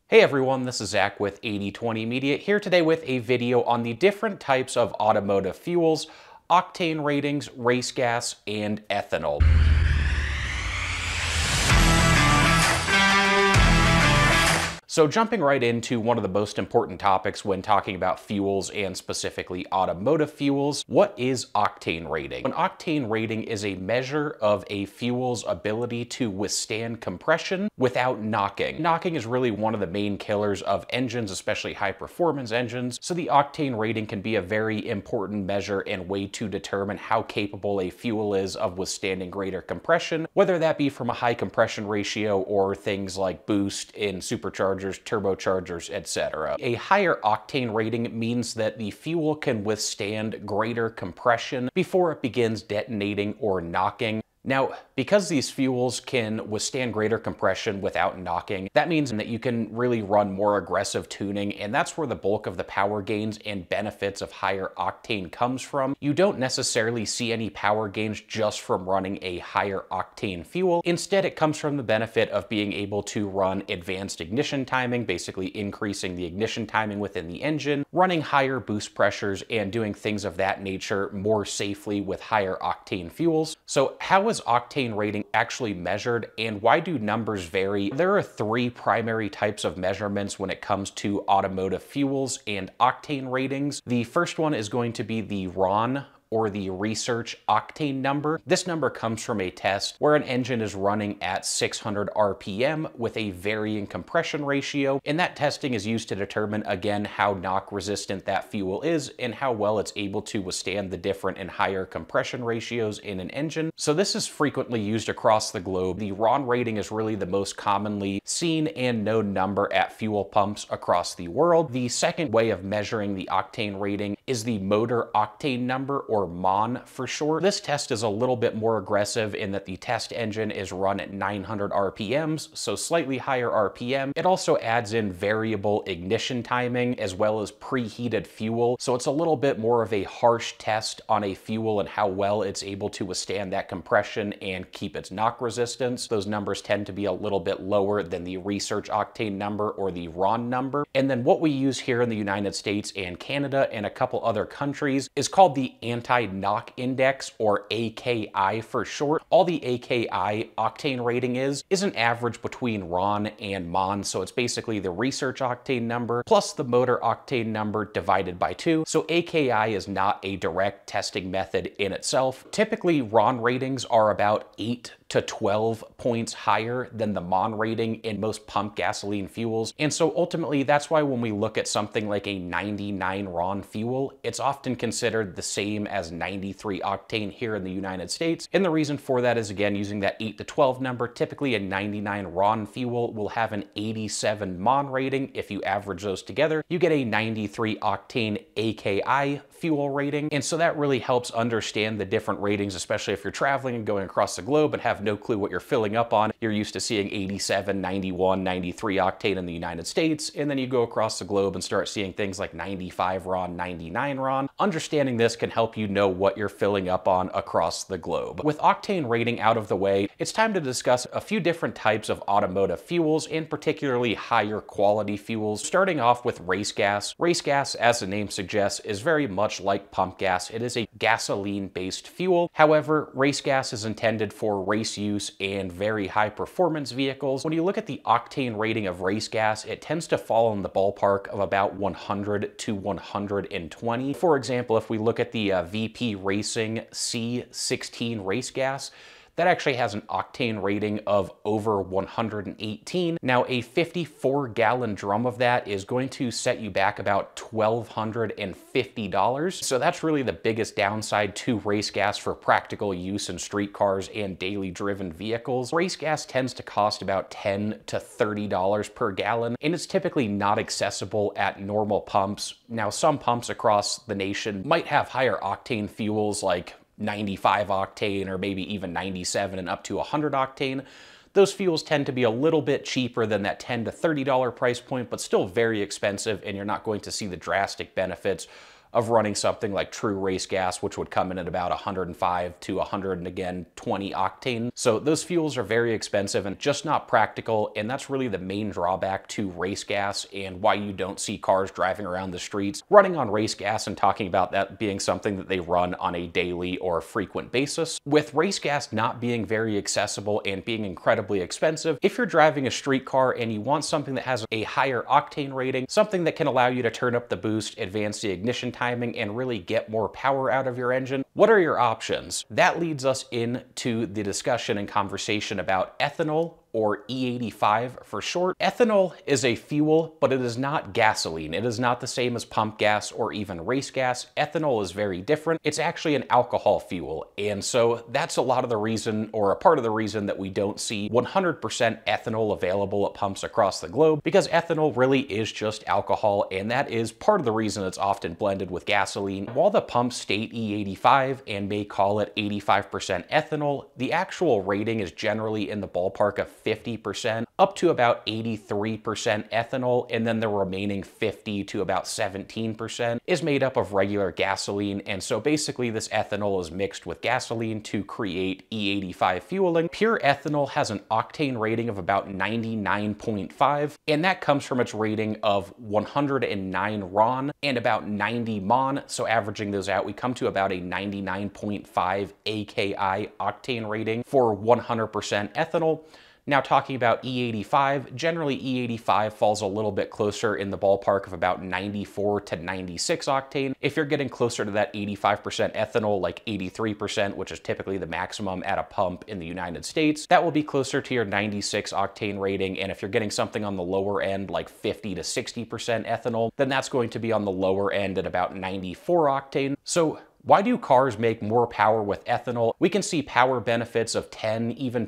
Hey everyone, this is Zach with 8020 Media, here today with a video on the different types of automotive fuels, octane ratings, race gas, and ethanol. So jumping right into one of the most important topics when talking about fuels and specifically automotive fuels, what is octane rating? An octane rating is a measure of a fuel's ability to withstand compression without knocking. Knocking is really one of the main killers of engines, especially high performance engines, so the octane rating can be a very important measure and way to determine how capable a fuel is of withstanding greater compression, whether that be from a high compression ratio or things like boost in superchargers, turbochargers, etc. A higher octane rating means that the fuel can withstand greater compression before it begins detonating or knocking. Now, because these fuels can withstand greater compression without knocking, that means that you can really run more aggressive tuning, and that's where the bulk of the power gains and benefits of higher octane comes from. You don't necessarily see any power gains just from running a higher octane fuel. Instead, it comes from the benefit of being able to run advanced ignition timing, basically increasing the ignition timing within the engine, running higher boost pressures, and doing things of that nature more safely with higher octane fuels. So how is octane rating actually measured, and why do numbers vary? There are three primary types of measurements when it comes to automotive fuels and octane ratings. The first one is going to be the RON, or the research octane number. This number comes from a test where an engine is running at 600 RPM with a varying compression ratio, and that testing is used to determine, again, how knock resistant that fuel is and how well it's able to withstand the different and higher compression ratios in an engine. So this is frequently used across the globe. The RON rating is really the most commonly seen and known number at fuel pumps across the world. The second way of measuring the octane rating is the motor octane number, or MON for short. This test is a little bit more aggressive in that the test engine is run at 900 RPMs, so slightly higher RPM. It also adds in variable ignition timing as well as preheated fuel, so it's a little bit more of a harsh test on a fuel and how well it's able to withstand that compression and keep its knock resistance. Those numbers tend to be a little bit lower than the research octane number, or the RON number. And then what we use here in the United States and Canada and a couple other countries is called the anti-knock index, or AKI for short. All the AKI octane rating is an average between RON and MON, so it's basically the research octane number plus the motor octane number divided by 2. So AKI is not a direct testing method in itself. Typically, RON ratings are about 8 to 12 points higher than the MON rating in most pump gasoline fuels. And so ultimately, that's why when we look at something like a 99 RON fuel, it's often considered the same as 93 octane here in the United States. And the reason for that is, again, using that 8 to 12 number. Typically a 99 RON fuel will have an 87 MON rating. If you average those together, you get a 93 octane AKI fuel rating. And so that really helps understand the different ratings, especially if you're traveling and going across the globe and have no clue what you're filling up on. You're used to seeing 87, 91, 93 octane in the United States, and then you go across the globe and start seeing things like 95 RON, 99 RON. Understanding this can help you know what you're filling up on across the globe. With octane rating out of the way, it's time to discuss a few different types of automotive fuels, and particularly higher quality fuels, starting off with race gas. Race gas, as the name suggests, is very much like pump gas. It is a gasoline-based fuel. However, race gas is intended for race use and very high performance vehicles. When you look at the octane rating of race gas, it tends to fall in the ballpark of about 100 to 120. For example, if we look at the VP Racing C16 race gas, that actually has an octane rating of over 118. Now, a 54-gallon drum of that is going to set you back about $1,250. So that's really the biggest downside to race gas for practical use in street cars and daily driven vehicles. Race gas tends to cost about $10 to $30 per gallon, and it's typically not accessible at normal pumps. Now, some pumps across the nation might have higher octane fuels like 95 octane or maybe even 97 and up to 100 octane. Those fuels tend to be a little bit cheaper than that $10 to $30 price point, but still very expensive, and you're not going to see the drastic benefits of running something like true race gas, which would come in at about 105 to 120 octane. So those fuels are very expensive and just not practical, and that's really the main drawback to race gas and why you don't see cars driving around the streets running on race gas and talking about that being something that they run on a daily or frequent basis. With race gas not being very accessible and being incredibly expensive, if you're driving a street car and you want something that has a higher octane rating, something that can allow you to turn up the boost, advance the ignition timing, and really get more power out of your engine, what are your options? That leads us into the discussion and conversation about ethanol, or E85 for short. Ethanol is a fuel, but it is not gasoline. It is not the same as pump gas or even race gas. Ethanol is very different. It's actually an alcohol fuel. And so that's a lot of the reason, or a part of the reason, that we don't see 100% ethanol available at pumps across the globe, because ethanol really is just alcohol, and that is part of the reason it's often blended with gasoline. While the pumps state E85 and may call it 85% ethanol, the actual rating is generally in the ballpark of 50% up to about 83% ethanol, and then the remaining 50 to about 17% is made up of regular gasoline. And so basically this ethanol is mixed with gasoline to create E85 fueling. Pure ethanol has an octane rating of about 99.5, and that comes from its rating of 109 RON and about 90 MON. So averaging those out, we come to about a 99.5 AKI octane rating for 100% ethanol. Now talking about E85, generally E85 falls a little bit closer in the ballpark of about 94 to 96 octane. If you're getting closer to that 85% ethanol, like 83%, which is typically the maximum at a pump in the United States, that will be closer to your 96 octane rating. And if you're getting something on the lower end, like 50 to 60% ethanol, then that's going to be on the lower end at about 94 octane. So why do cars make more power with ethanol? We can see power benefits of 10, even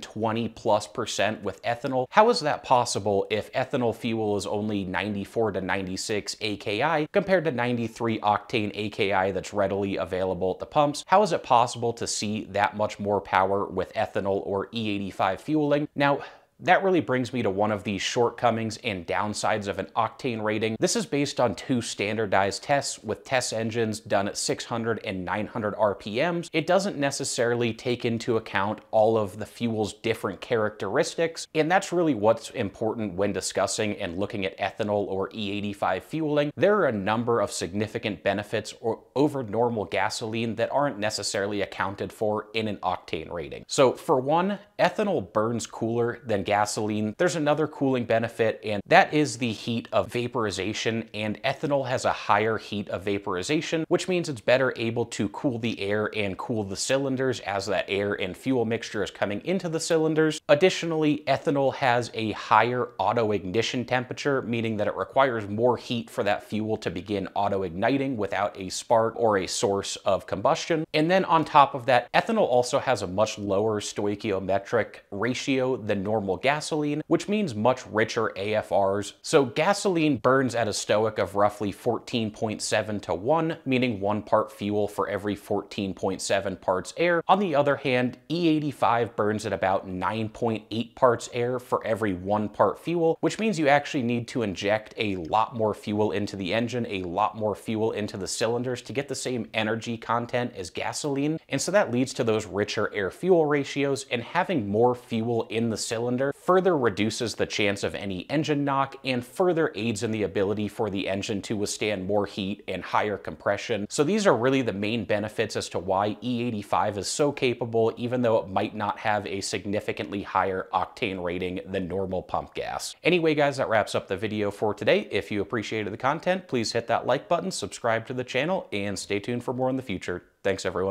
20+% with ethanol. How is that possible if ethanol fuel is only 94 to 96 AKI compared to 93 octane AKI that's readily available at the pumps? How is it possible to see that much more power with ethanol or E85 fueling? Now, that really brings me to one of the shortcomings and downsides of an octane rating. This is based on two standardized tests with test engines done at 600 and 900 RPMs. It doesn't necessarily take into account all of the fuel's different characteristics, and that's really what's important when discussing and looking at ethanol or E85 fueling. There are a number of significant benefits over normal gasoline that aren't necessarily accounted for in an octane rating. So for one, ethanol burns cooler than gasoline. There's another cooling benefit, and that is the heat of vaporization, and ethanol has a higher heat of vaporization, which means it's better able to cool the air and cool the cylinders as that air and fuel mixture is coming into the cylinders. Additionally, ethanol has a higher auto ignition temperature, meaning that it requires more heat for that fuel to begin auto igniting without a spark or a source of combustion. And then on top of that, ethanol also has a much lower stoichiometric ratio than normal gasoline, which means much richer AFRs. So gasoline burns at a stoic of roughly 14.7 to 1, meaning 1 part fuel for every 14.7 parts air. On the other hand, E85 burns at about 9.8 parts air for every 1 part fuel, which means you actually need to inject a lot more fuel into the engine, a lot more fuel into the cylinders to get the same energy content as gasoline. And so that leads to those richer air-fuel ratios, and having more fuel in the cylinder further reduces the chance of any engine knock and further aids in the ability for the engine to withstand more heat and higher compression. So these are really the main benefits as to why E85 is so capable, even though it might not have a significantly higher octane rating than normal pump gas. Anyway, guys, that wraps up the video for today. If you appreciated the content, please hit that like button, subscribe to the channel, and stay tuned for more in the future. Thanks, everyone.